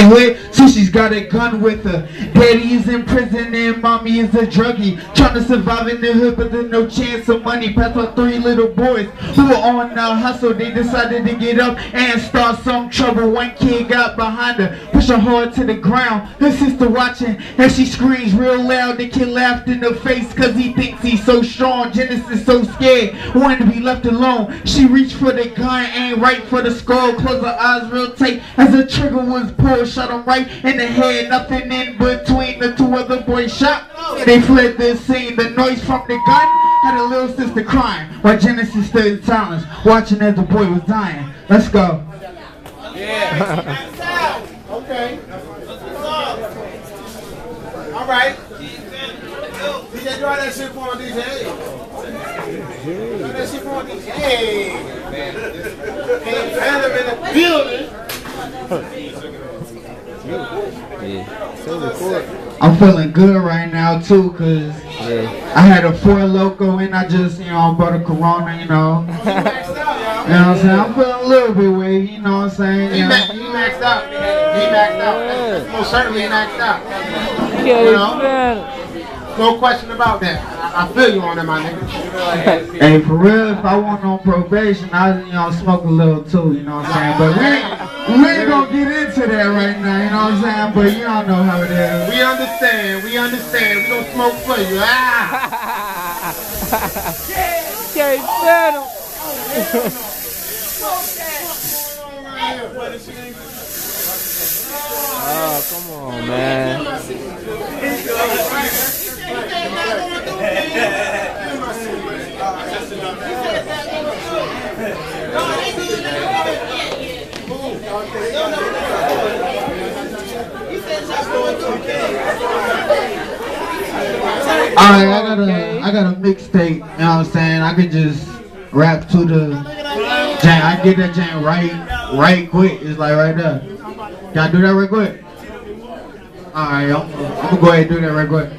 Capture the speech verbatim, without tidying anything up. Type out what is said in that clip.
hood, so she's got a gun with her. Daddy is in prison and mommy is a druggie. Trying to survive in the hood, but there's no chance of money. Passed by three little boys who were on the hustle. They decided to get up and start some trouble. One kid got behind her, pushed her hard to the ground. Her sister watching as she screams real loud. The kid laughed in her face cause he thinks he's so strong. Genesis so scared, wanted to be left alone. She reached for the gun, aimed right for the skull. Closed her eyes real tight as the trigger was pulled. Shot him right in the head, nothing in between. The two other boys shot. They fled the scene. The noise from the gun had a little sister crying, while Genesis stood in silence, watching as the boy was dying. Let's go. Yeah. Okay. All right. D J, draw that shit for D J. Draw that shit for D J. Hey. Hey, Phantom in the building. I'm feeling good right now too, cause yeah. I had a Four Loco and I just, you know, bought a Corona, you know. You know what I'm saying? I'm feeling a little bit wavy, you know what I'm saying? He, yeah. ma he maxed out. He maxed out. That's most certainly maxed out. You know? No question about that. I, I feel you on that, my nigga. Hey, for real, if I wasn't on probation, I'd, you know, smoke a little too, you know what I'm saying? But we ain't, we ain't gonna get into that right now, you know what I'm saying? But you don't know how it is. We understand, we understand. We don't smoke for you. Ah! Okay, Phantom. Oh, come on, man. Alright, I got a I got a mixtape, you know what I'm saying? I can just rap to the jam. I get that jam right right quick. It's like right there. Can I do that right quick? Alright, I'm, I'm gonna go ahead and do that right quick.